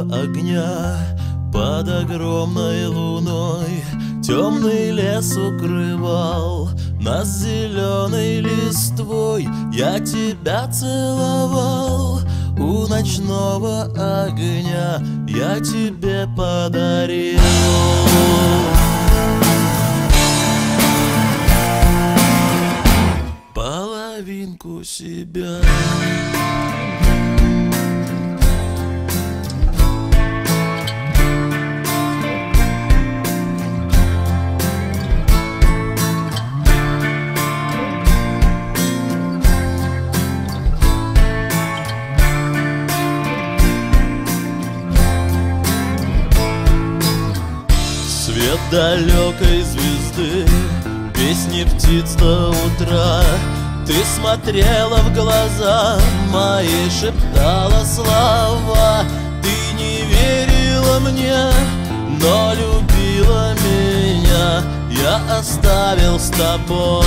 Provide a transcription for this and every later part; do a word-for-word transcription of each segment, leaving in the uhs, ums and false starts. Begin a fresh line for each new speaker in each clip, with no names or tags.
огня под огромной луной темный лес укрывал нас зеленой листвой. Я тебя целовал у ночного огня, я тебе подарил половинку себя. Свет далекой звезды, песни птиц до утра. Ты смотрела в глаза мои, шептала слова. Ты не верила мне, но любила меня. Я оставил с тобой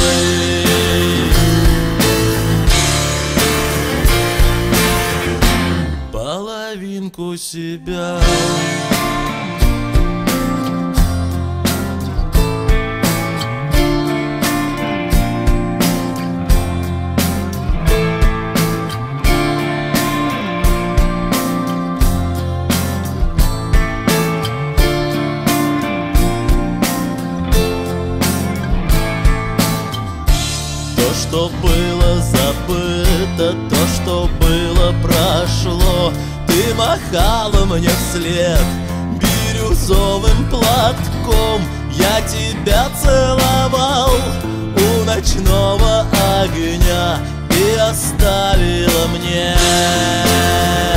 половинку себя. То, что было забыто, то, что было, прошло. Ты махала мне вслед бирюзовым платком. Я тебя целовал у ночного огня и оставила мне